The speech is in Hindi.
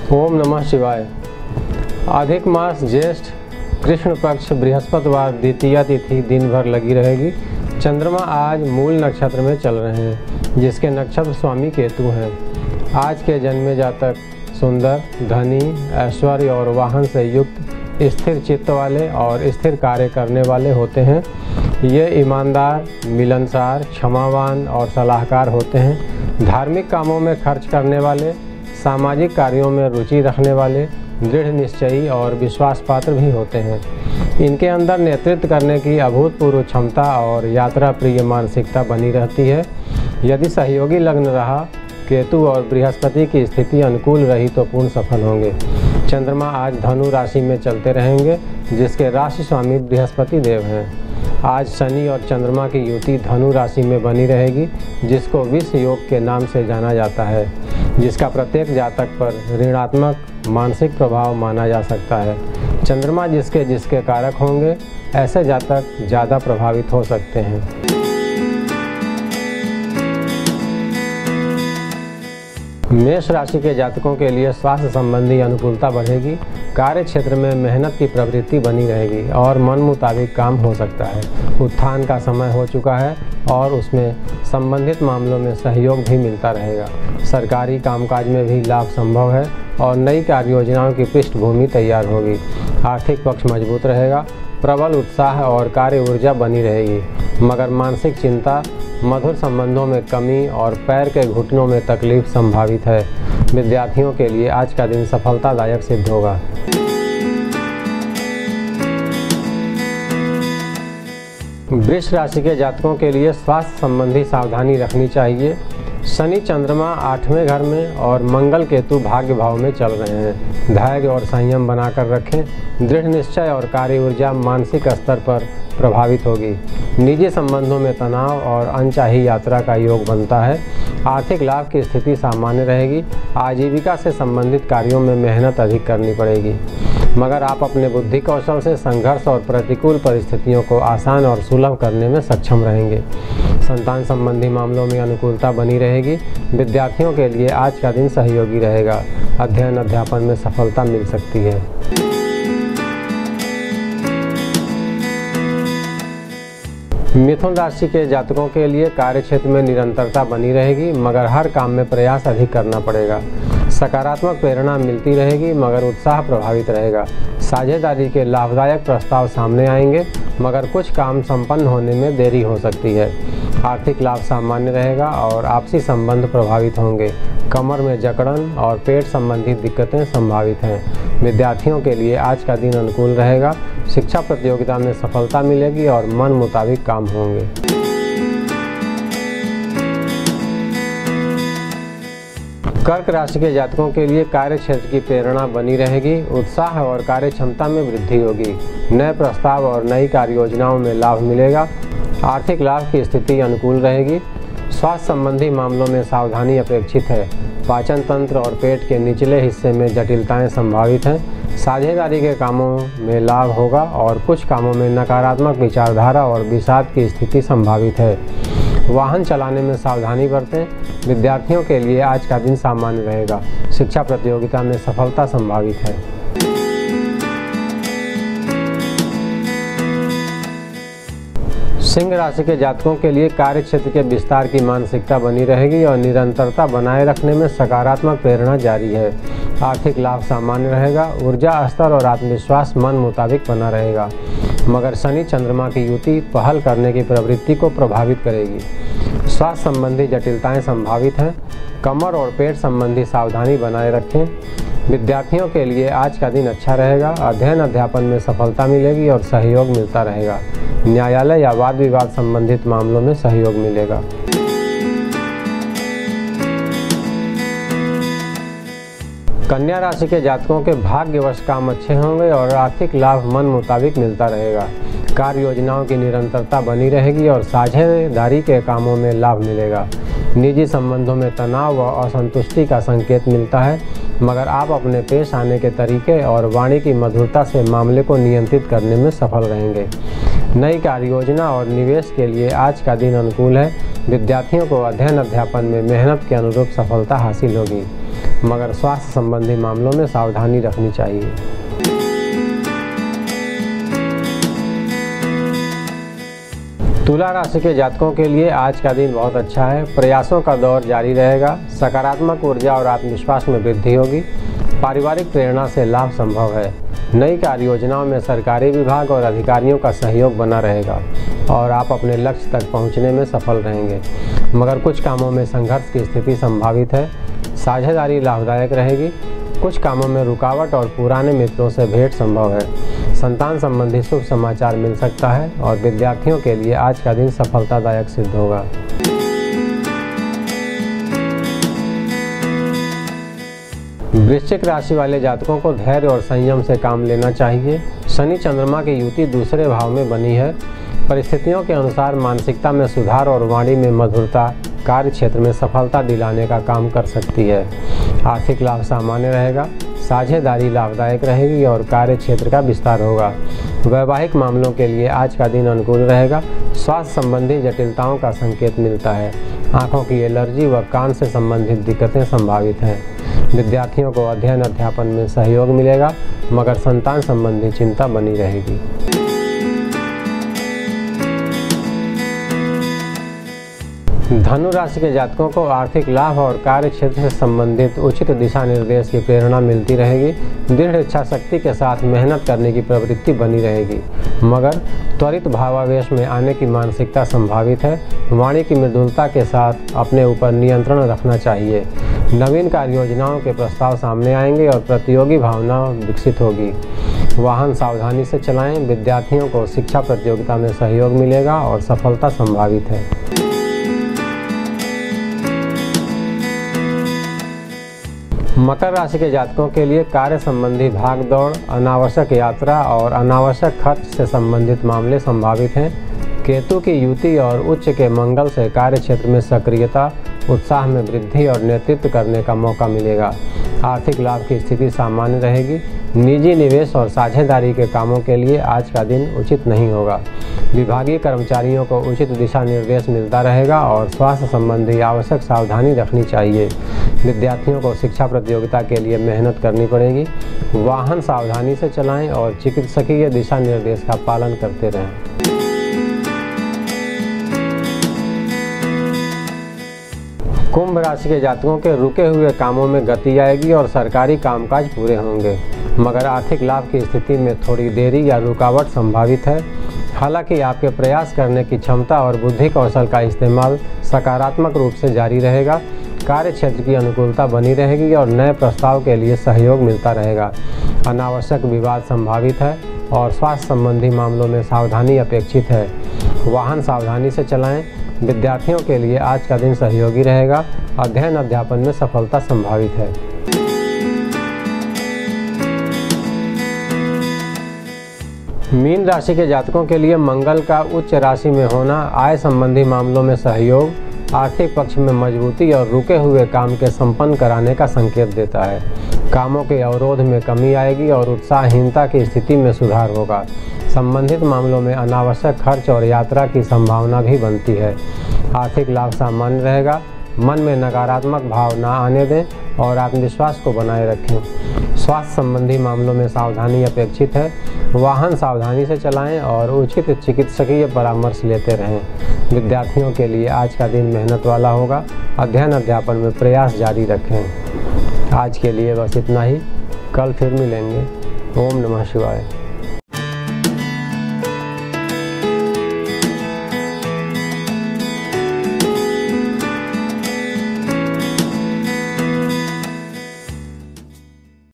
ओम नमः शिवाय। अधिक मास ज्येष्ठ कृष्ण पक्ष बृहस्पतिवार द्वितीया तिथि दिन भर लगी रहेगी। चंद्रमा आज मूल नक्षत्र में चल रहे हैं, जिसके नक्षत्र स्वामी केतु हैं। आज के जन्मे जातक सुंदर, धनी, ऐश्वर्य और वाहन से युक्त, स्थिर चित्त वाले और स्थिर कार्य करने वाले होते हैं। ये ईमानदार, मिलनसार, क्षमावान और सलाहकार होते हैं। धार्मिक कामों में खर्च करने वाले, सामाजिक कार्यों में रुचि रखने वाले, दृढ़ निश्चयी और विश्वास पात्र भी होते हैं। इनके अंदर नेतृत्व करने की अभूतपूर्व क्षमता और यात्रा प्रिय मानसिकता बनी रहती है। यदि सहयोगी लग्न रहा, केतु और बृहस्पति की स्थिति अनुकूल रही तो पूर्ण सफल होंगे। चंद्रमा आज धनु राशि में चलते रहेंगे, जिसके राशि स्वामी बृहस्पति देव हैं। आज शनि और चंद्रमा की युति धनु राशि में बनी रहेगी, जिसको विष योग के नाम से जाना जाता है, जिसका प्रत्येक जातक पर ऋणात्मक मानसिक प्रभाव माना जा सकता है। चंद्रमा जिसके जिसके कारक होंगे, ऐसे जातक ज़्यादा प्रभावित हो सकते हैं। मेष राशि के जातकों के लिए स्वास्थ्य संबंधी अनुकूलता बढ़ेगी। कार्य क्षेत्र में मेहनत की प्रवृत्ति बनी रहेगी और मन मुताबिक काम हो सकता है। उत्थान का समय हो चुका है और उसमें संबंधित मामलों में सहयोग भी मिलता रहेगा। सरकारी कामकाज में भी लाभ संभव है और नई कार्य योजनाओं की पृष्ठभूमि तैयार होगी। आर्थिक पक्ष मजबूत रहेगा। प्रबल उत्साह और कार्य ऊर्जा बनी रहेगी, मगर मानसिक चिंता, मधुर संबंधों में कमी और पैर के घुटनों में तकलीफ संभावित है। विद्यार्थियों के लिए आज का दिन सफलतादायक सिद्ध होगा। वृष राशि के जातकों के लिए स्वास्थ्य संबंधी सावधानी रखनी चाहिए। शनि चंद्रमा 8वें घर में और मंगल केतु भाग्य भाव में चल रहे हैं। धैर्य और संयम बनाकर रखें। दृढ़ निश्चय और कार्य ऊर्जा मानसिक स्तर पर प्रभावित होगी। निजी संबंधों में तनाव और अनचाही यात्रा का योग बनता है। आर्थिक लाभ की स्थिति सामान्य रहेगी। आजीविका से संबंधित कार्यों में मेहनत अधिक करनी पड़ेगी, मगर आप अपने बुद्धि कौशल से संघर्ष और प्रतिकूल परिस्थितियों को आसान और सुलभ करने में सक्षम रहेंगे। संतान संबंधी मामलों में अनुकूलता बनी रहेगी। विद्यार्थियों के लिए आज का दिन सहयोगी रहेगा। अध्ययन अध्यापन में सफलता मिल सकती है। मिथुन राशि के जातकों के लिए कार्य क्षेत्र में निरंतरता बनी रहेगी, मगर हर काम में प्रयास अधिक करना पड़ेगा। सकारात्मक प्रेरणा मिलती रहेगी, मगर उत्साह प्रभावित रहेगा। साझेदारी के लाभदायक प्रस्ताव सामने आएंगे, मगर कुछ काम संपन्न होने में देरी हो सकती है। आर्थिक लाभ सामान्य रहेगा और आपसी संबंध प्रभावित होंगे। कमर में जकड़न और पेट संबंधी दिक्कतें संभावित हैं। विद्यार्थियों के लिए आज का दिन अनुकूल रहेगा। शिक्षा प्रतियोगिता में सफलता मिलेगी और मन मुताबिक काम होंगे। कर्क राशि के जातकों के लिए कार्य क्षेत्र की प्रेरणा बनी रहेगी। उत्साह और कार्य क्षमता में वृद्धि होगी। नए प्रस्ताव और नई कार्य योजनाओं में लाभ मिलेगा। आर्थिक लाभ की स्थिति अनुकूल रहेगी। स्वास्थ्य संबंधी मामलों में सावधानी अपेक्षित है। पाचन तंत्र और पेट के निचले हिस्से में जटिलताएं संभावित हैं। साझेदारी के कामों में लाभ होगा और कुछ कामों में नकारात्मक विचारधारा और विषाद की स्थिति संभावित है। वाहन चलाने में सावधानी बरतें। विद्यार्थियों के लिए आज का दिन सामान्य रहेगा। शिक्षा प्रतियोगिता में सफलता संभावित है। सिंह राशि के जातकों के लिए कार्य क्षेत्र के विस्तार की मानसिकता बनी रहेगी और निरंतरता बनाए रखने में सकारात्मक प्रेरणा जारी है। आर्थिक लाभ सामान्य रहेगा। ऊर्जा स्तर और आत्मविश्वास मन मुताबिक बना रहेगा, मगर शनि चंद्रमा की युति पहल करने की प्रवृत्ति को प्रभावित करेगी। स्वास्थ्य संबंधी जटिलताएं संभावित हैं। कमर और पेट संबंधी सावधानी बनाए रखें। विद्यार्थियों के लिए आज का दिन अच्छा रहेगा। अध्ययन अध्यापन में सफलता मिलेगी और सहयोग मिलता रहेगा। न्यायालय या वाद विवाद संबंधित मामलों में सहयोग मिलेगा। कन्या राशि के जातकों के भाग्यवश काम अच्छे होंगे और आर्थिक लाभ मन मुताबिक मिलता रहेगा। कार्य योजनाओं की निरंतरता बनी रहेगी और साझेदारी के कामों में लाभ मिलेगा। निजी संबंधों में तनाव व असंतुष्टि का संकेत मिलता है, मगर आप अपने पेश आने के तरीके और वाणी की मधुरता से मामले को नियंत्रित करने में सफल रहेंगे। नई कार्य योजना और निवेश के लिए आज का दिन अनुकूल है। विद्यार्थियों को अध्ययन अध्यापन में मेहनत के अनुरूप सफलता हासिल होगी। मगर स्वास्थ्य संबंधी मामलों में सावधानी रखनी चाहिए। तुला राशि के जातकों के लिए आज का दिन बहुत अच्छा है। प्रयासों का दौर जारी रहेगा। सकारात्मक ऊर्जा और आत्मविश्वास में वृद्धि होगी। पारिवारिक प्रेरणा से लाभ संभव है। नई कार्य योजनाओं में सरकारी विभाग और अधिकारियों का सहयोग बना रहेगा और आप अपने लक्ष्य तक पहुंचने में सफल रहेंगे, मगर कुछ कामों में संघर्ष की स्थिति संभावित है। साझेदारी लाभदायक रहेगी। कुछ कामों में रुकावट और पुराने मित्रों से भेंट संभव है। संतान संबंधी शुभ समाचार मिल सकता है और विद्यार्थियों के लिए आज का दिन सफलतादायक सिद्ध होगा। वृश्चिक राशि वाले जातकों को धैर्य और संयम से काम लेना चाहिए। शनि चंद्रमा की युति दूसरे भाव में बनी है। परिस्थितियों के अनुसार मानसिकता में सुधार और वाणी में मधुरता कार्य क्षेत्र में सफलता दिलाने का काम कर सकती है। आर्थिक लाभ सामान्य रहेगा। साझेदारी लाभदायक रहेगी और कार्य क्षेत्र का विस्तार होगा। वैवाहिक मामलों के लिए आज का दिन अनुकूल रहेगा। स्वास्थ्य संबंधी जटिलताओं का संकेत मिलता है। आंखों की एलर्जी व कान से संबंधित दिक्कतें संभावित हैं। विद्यार्थियों को अध्ययन अध्यापन में सहयोग मिलेगा, मगर संतान संबंधी चिंता बनी रहेगी। धनु राशि के जातकों को आर्थिक लाभ और कार्य क्षेत्र से संबंधित उचित दिशा निर्देश की प्रेरणा मिलती रहेगी। दृढ़ इच्छा शक्ति के साथ मेहनत करने की प्रवृत्ति बनी रहेगी, मगर त्वरित भावावेश में आने की मानसिकता संभावित है। वाणी की मृदुलता के साथ अपने ऊपर नियंत्रण रखना चाहिए। नवीन कार्य योजनाओं के प्रस्ताव सामने आएंगे और प्रतियोगी भावना विकसित होगी। वाहन सावधानी से चलाएं। विद्यार्थियों को शिक्षा प्रतियोगिता में सहयोग मिलेगा और सफलता संभावित है। मकर राशि के जातकों के लिए कार्य संबंधी भाग दौड़, अनावश्यक यात्रा और अनावश्यक खर्च से संबंधित मामले संभावित हैं। केतु की युति और उच्च के मंगल से कार्य क्षेत्र में सक्रियता, उत्साह में वृद्धि और नेतृत्व करने का मौका मिलेगा। आर्थिक लाभ की स्थिति सामान्य रहेगी। निजी निवेश और साझेदारी के कामों के लिए आज का दिन उचित नहीं होगा। विभागीय कर्मचारियों को उचित दिशा निर्देश मिलता रहेगा और स्वास्थ्य संबंधी आवश्यक सावधानी रखनी चाहिए। विद्यार्थियों को शिक्षा प्रतियोगिता के लिए मेहनत करनी पड़ेगी। वाहन सावधानी से चलाएं और चिकित्सकीय दिशा निर्देश का पालन करते रहें। कुंभ राशि के जातकों के रुके हुए कामों में गति आएगी और सरकारी कामकाज पूरे होंगे, मगर आर्थिक लाभ की स्थिति में थोड़ी देरी या रुकावट संभावित है। हालांकि आपके प्रयास करने की क्षमता और बुद्धि कौशल का इस्तेमाल सकारात्मक रूप से जारी रहेगा। कार्य क्षेत्र की अनुकूलता बनी रहेगी और नए प्रस्ताव के लिए सहयोग मिलता रहेगा। अनावश्यक विवाद संभावित है और स्वास्थ्य संबंधी मामलों में सावधानी अपेक्षित है। वाहन सावधानी से चलाएं। विद्यार्थियों के लिए आज का दिन सहयोगी रहेगा। अध्ययन अध्यापन में सफलता संभावित है। मीन राशि के जातकों के लिए मंगल का उच्च राशि में होना आय संबंधी मामलों में सहयोग, आर्थिक पक्ष में मजबूती और रुके हुए काम के संपन्न कराने का संकेत देता है। कामों के अवरोध में कमी आएगी और उत्साहहीनता की स्थिति में सुधार होगा। संबंधित मामलों में अनावश्यक खर्च और यात्रा की संभावना भी बनती है। आर्थिक लाभ सामान्य रहेगा। मन में नकारात्मक भाव न आने दें और आत्मविश्वास को बनाए रखें। स्वास्थ्य संबंधी मामलों में सावधानी अपेक्षित है। वाहन सावधानी से चलाएं और उचित चिकित्सकीय परामर्श लेते रहें। विद्यार्थियों के लिए आज का दिन मेहनत वाला होगा। अध्ययन अध्यापन में प्रयास जारी रखें। आज के लिए बस इतना ही। कल फिर मिलेंगे। ओम नमः शिवाय।